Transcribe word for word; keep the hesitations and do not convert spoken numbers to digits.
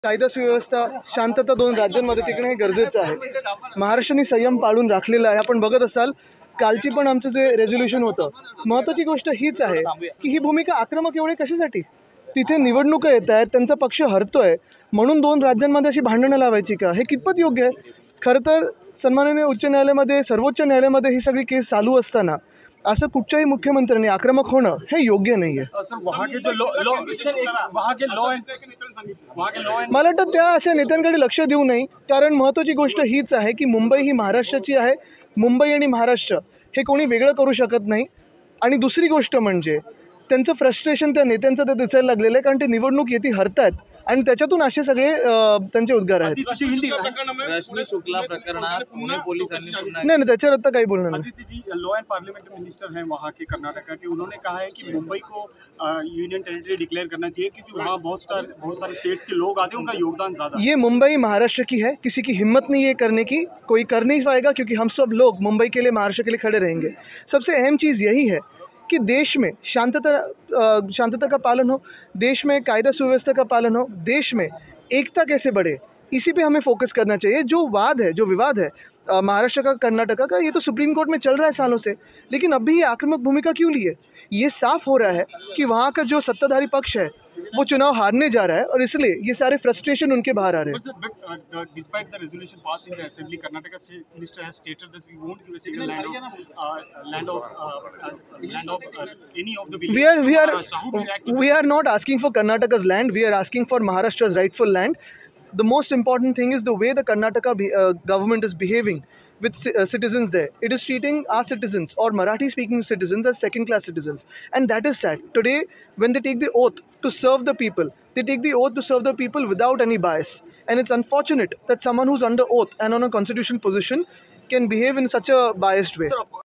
कायदा सुव्यवस्था शांतता दोन राज्यांमध्ये टिकणे हे गरजेचं आहे. महाराष्ट्राने संयम पाळून राखलेला आहे. आपण बघत असाल कालची पण आमचं जे रेझोल्युशन होतं, महत्त्वाची गोष्ट हीच आहे की ही भूमिका आक्रमक एवढे कशासाठी? तिथे निवडणुका येत आहेत, त्यांचा पक्ष हरतोय म्हणून दोन राज्यांमध्ये अशी भांडणं लावायची का? हे कितपत योग्य आहे? खरं तर सन्माननीय उच्च न्यायालयामध्ये, सर्वोच्च न्यायालयामध्ये ही सगळी केस चालू असताना असं कुठच्याही मुख्यमंत्र्यांनी आक्रमक होणं हे योग्य नाही आहे. सर वहाँ के जो लॉ लॉ वहाँ के लॉ वहाँ के लॉ मला वाटतं त्या अशा नेत्यांकडे लक्ष देऊ नये, कारण महत्त्वाची गोष्ट हीच आहे की मुंबई ही महाराष्ट्राची आहे. मुंबई आणि महाराष्ट्र हे कोणी वेगळं करू शकत नाही. आणि दुसरी गोष्ट म्हणजे त्यांचं फ्रस्ट्रेशन त्या नेत्यांचं ते दिसायला लागलेलं आहे, कारण ते निवडणूक येते हरतायत आणि त्याच्यातून असे सगळे त्यांचे उद्गार आहेत. रश्मी शुक्ला प्रकरणात पुणे पोलिसांनी नाही नाही त्याच्यावर आता काही बोलणार नाही. Aditi ji law and parliament minister हैं वहाँ के कर्नाटका के, उन्होंने कहा है कि मुंबई को यूनियन टेरिटरी डिक्लेयर करना चाहिए क्योंकि वहाँ बहुत सारे बहुत सारे स्टेट्स के लोग आते हैं, उनका योगदान ज़्यादा। ये मुंबई महाराष्ट्र की है, किसी की हिम्मत नहीं है करने की, कोई कर नहीं पाएगा क्योंकि हम सब लोग मुंबई के लिए, महाराष्ट्र के लिए खड़े रहेंगे. सबसे अहम चीज़ यही है कि देश में शांतता शांतता का पालन हो, देश में कायदा सुव्यवस्था का पालन हो, देश में एकता कैसे बढ़े, इसी पे हमें फोकस करना चाहिए. जो वाद है, जो विवाद है महाराष्ट्र का, कर्नाटका का, ये तो सुप्रीम कोर्ट में चल रहा है सालों से, लेकिन अभी ये आक्रामक भूमिका क्यों ली है? ये साफ हो रहा है कि वहाँ का जो सत्ताधारी पक्ष है वो चुनाव हारने जा रहा है और इसलिए ये सारे फ्रस्ट्रेशन उनके बाहर आ रहे हैं. But uh, despite the resolution passed in the assembly, Karnataka chief minister has stated that we won't give a single land of uh, land of uh, land of uh, any of the villages. We are we are How do you react to we are not asking for Karnataka's land. We are asking for Maharashtra's rightful land. The most important thing is the way the Karnataka be, uh, government is behaving with uh, citizens there. It is treating our citizens or Marathi-speaking citizens as second-class citizens, and that is sad. Today, when they take the oath to serve the people, they take the oath to serve the people without any bias. And it's unfortunate that someone who's under oath and on a constitutional position can behave in such a biased way. Sir,